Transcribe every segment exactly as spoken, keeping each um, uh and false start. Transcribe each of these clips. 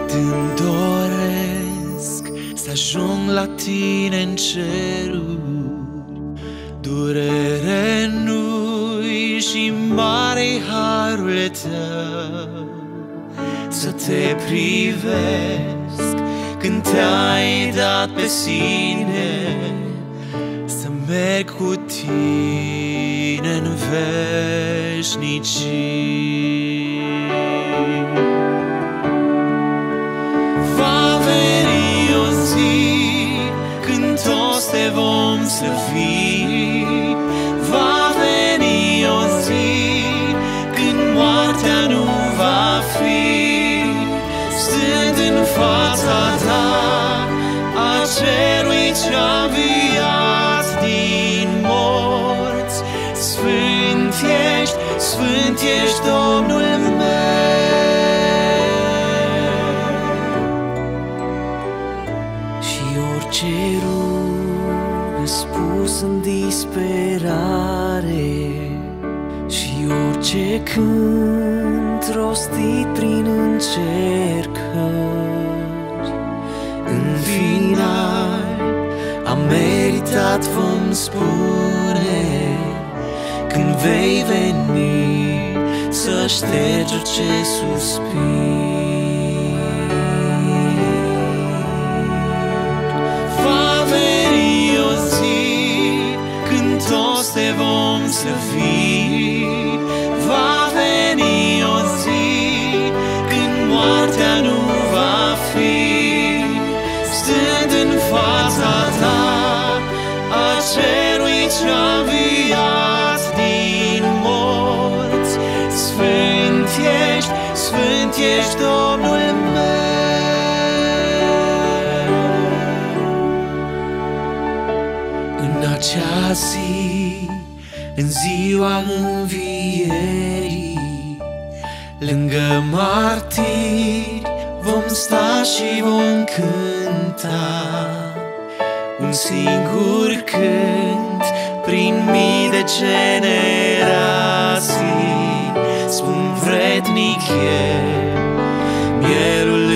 Îmi doresc să ajung la tine în ceruri, durere nu-i și mare-i harul tău. Să te privesc când te-ai dat pe sine, să merg cu tine în veșnicii. Va veni o zi când toți te vom slăvi, va veni o zi când moartea nu va fi. Stând în fața ta, a cerului ce-a înviat din morți, Sfânt ești, Sfânt ești Domnul meu. Și orice rugă spus în disperare, și orice cânt rostit prin încercări, în final am meritat, vom spune, când vei veni să ștergi orice suspin. Va veni o zi când toți te vom slăvi, va veni o zi când moartea nu va fi. Stând în fața ta, a cerului ce-a înviat din morți, Sfânt ești, Sfânt ești Domnul meu. În acea zi, în ziua învierii, lângă martiri vom sta și vom cânta un singur cânt prin mii de generații. Spun vrednic e mielul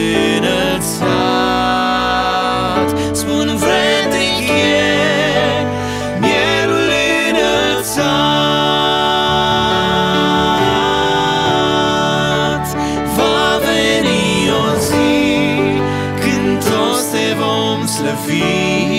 înălțat, spun vrednic e mielul înălțat. Va veni o zi când toți te vom slăvi,